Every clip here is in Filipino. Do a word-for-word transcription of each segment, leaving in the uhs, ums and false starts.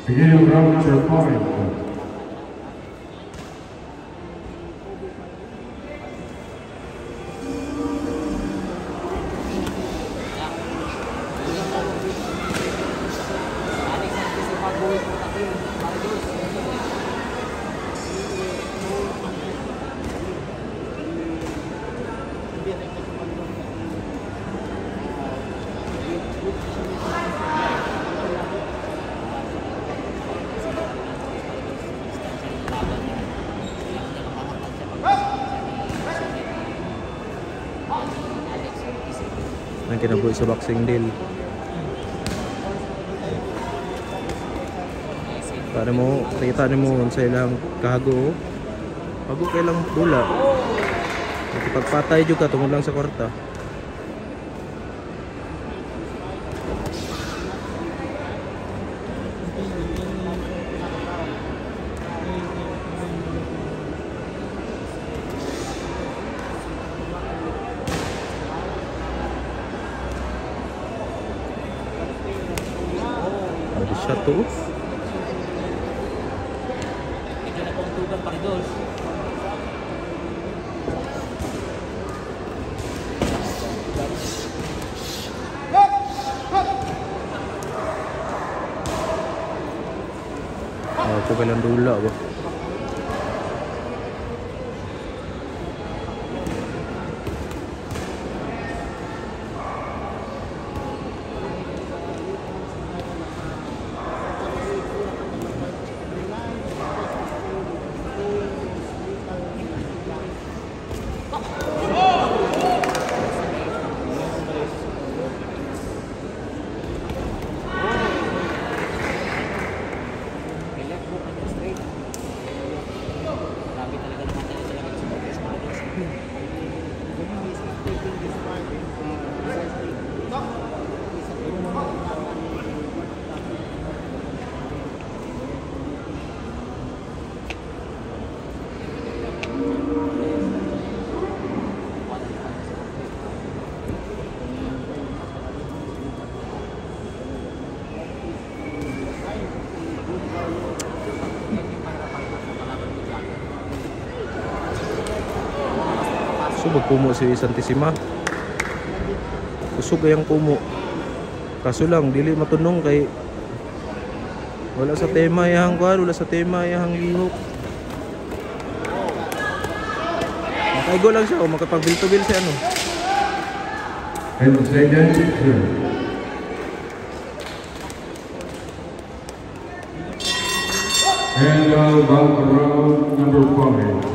Beginning of round number five. Ang kinabuhi sa boxing deal. Para mo, kita mo sa ilang kahago. Hago kay lang dula. Nakipagpatay juga tungod lang sa kwarta. Ada satu. Ito na pong tugang paridol. Ako kailang dula ba? Subag kumo si Santissima. Kusog ayang kumo. Kaso lang dili matunong kay wala sa tema yang kuan, wala sa tema yang lihok. Makaigo lang siya o makapag-bil-to-bil siya ano. And second, two. And uh, about round number five.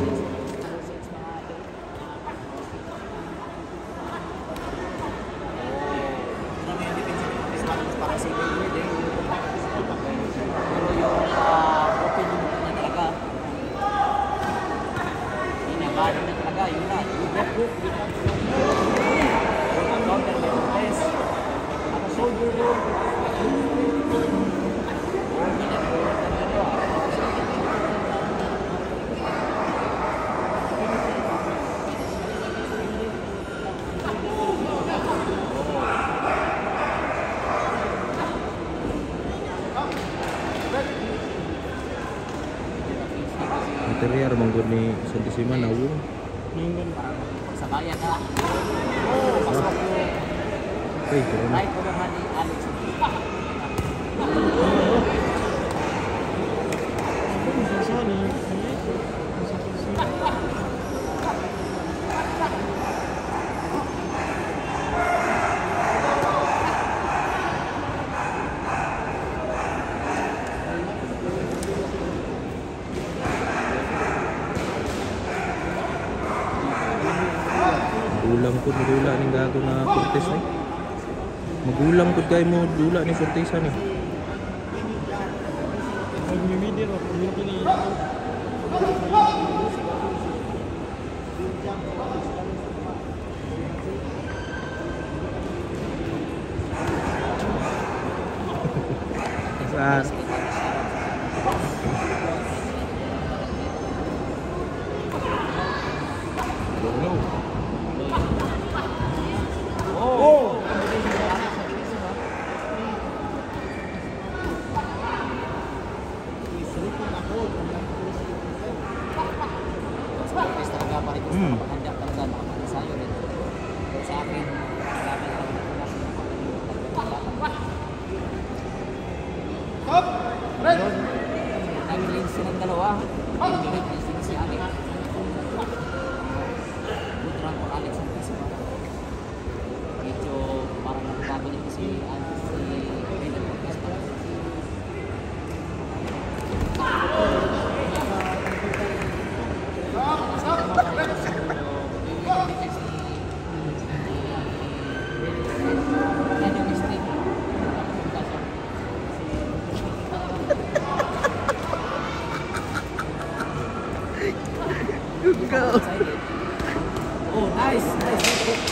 Interior manggod ni Santissima na ulo. Sa bayan na. Okay, kaya na. Right ko naman ni Alex. Magulang po dula ning gago na Fortes ni. Magulang po kay mo dula ni Fortesa ni. Saan? Hmm. Handa talaga nakapag-ensayo rin. Pero sa akin, kailangan lang Stop! Red! Nag-lane silang dalawa. Hindi rin din si Alex. Good run for Alex ang piso. Medyo parang nakabalik si Alex. Si Raiden Marquez pa. Go! Oh, nice, nice.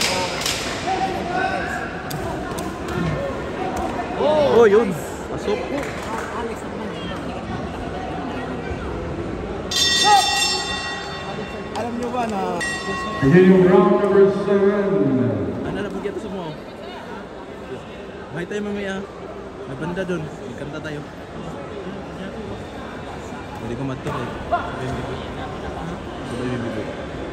Oh, Oh, yun. Pasok. Alex naman. Alam nyo ba na Beginning round number seven. Ano na bugyan to sa mo? May tayo mamaya. May banda dun. May kanta tayo. Hindi ko matok eh. Hindi ko. Hindi ko.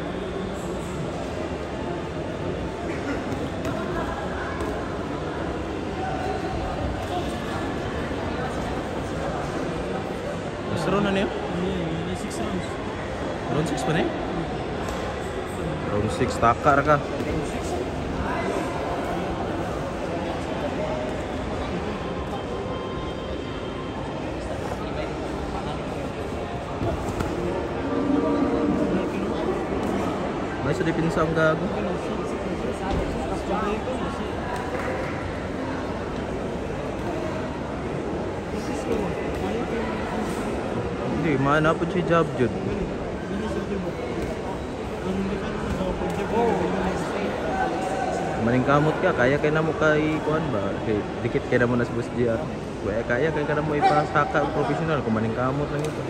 Basta round na niyo? six rounds? Round six pa na eh? Round six, takar ka. May sa dipinsa ang gago. Hindi, maana po siya job jud. Maning kamot ka, kaya kay namo kay kuan ba? Kay dikit kay namo na sa bus G R. Kaya kaya kay kana mo ipasaka professional kung maning kamot lang ito.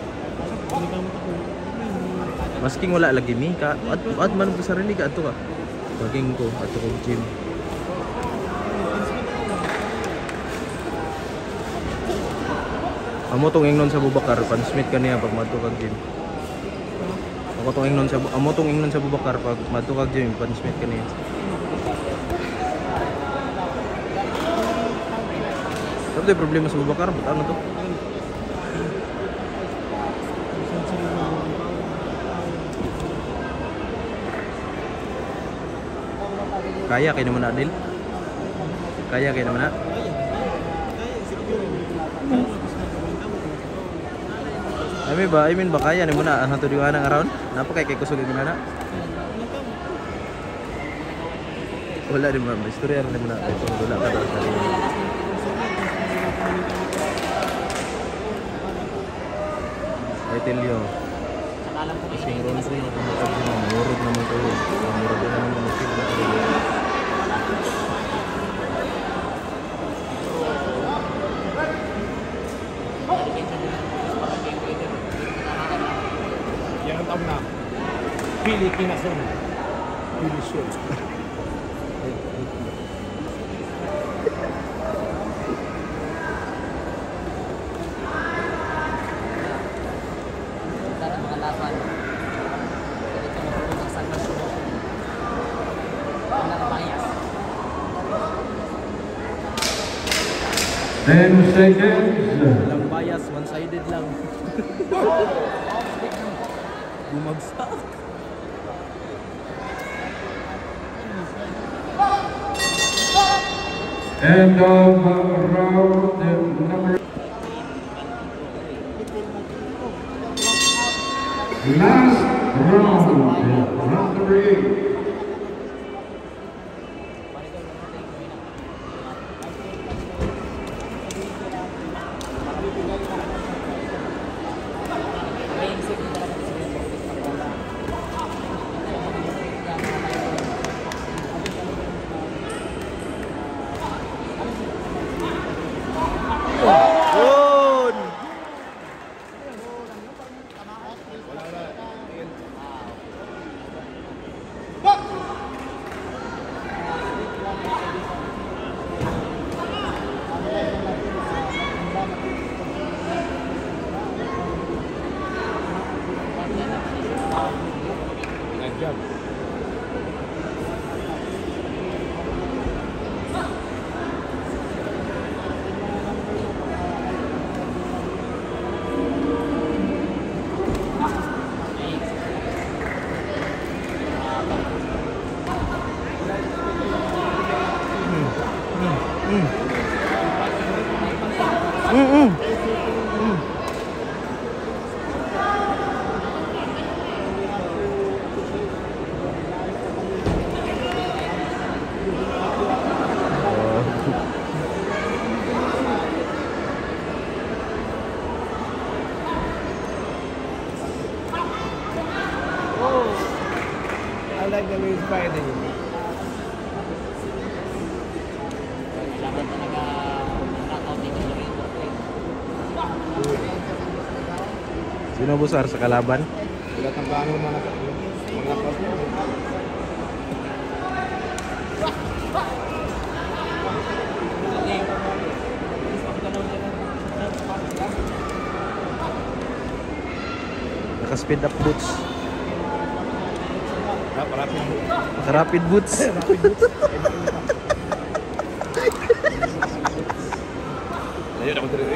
Masking wala lagi mi ka at, at man ko sarili ka ato ka. Baging ko ato ko gym. Amo tong ingnon sa Bubakar, pansmith kaniya pag madto kag gym. Ako tong ingnon sa amo tong ingnon sa Bubakar pag madto kag gym, pansmith kaniya. Ano yung problema sa Bubakar? Ba't ano to? Kaya kayo naman na, Adil? Kaya kayo naman na? I mean ba? I mean ba kaya ni mo na ang hatod yung anang around? Napakay kay kusog yung na? Wala din ba? May istorya rin mo na. Ito, wala ka daw sa rin. I tell you, Alam ko kasing ron ko yung kamatag din ang murog naman ko. Murog din naman ang musik na kayo. yan ang tawag na Pilipinason. Pilisyon. Sana mga laban. Ganito na po ang saglas mo. Wala na bias. Ten seconds. Walang bias, one-sided lang. Bumagsak. End of uh, round number. Last round, round number eight. Yun! Good job. live na Luis Friday. Kailangan talaga knockout dito sa ring. Sino busar sa kalaban? Wala tang paano mga mga knockout mo. Naka-speed up boots. Rap, rapid boots. Naka-rapid boots. Rapid boots. Ayun ako dito.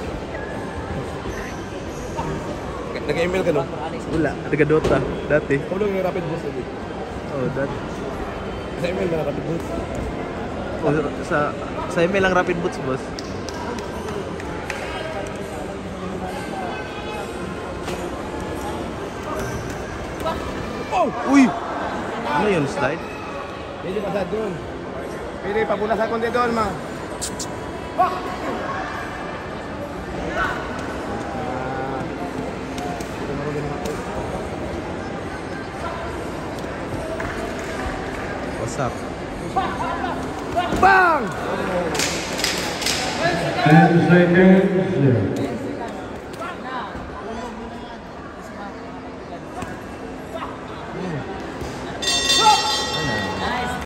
Nag-email ka no? Wala, taga-Dota dati. Ikaw lang yung rapid boots ulit. Oh, dati. Sa email na rapid boots. Oh, sa sa email lang rapid boots, boss. Oh! Uy! Ano yun, slide? Medyo pasad doon. Pwede papunas ako din doon, ma. Ah! Ito na rin ako. What's up? Bang! ten seconds.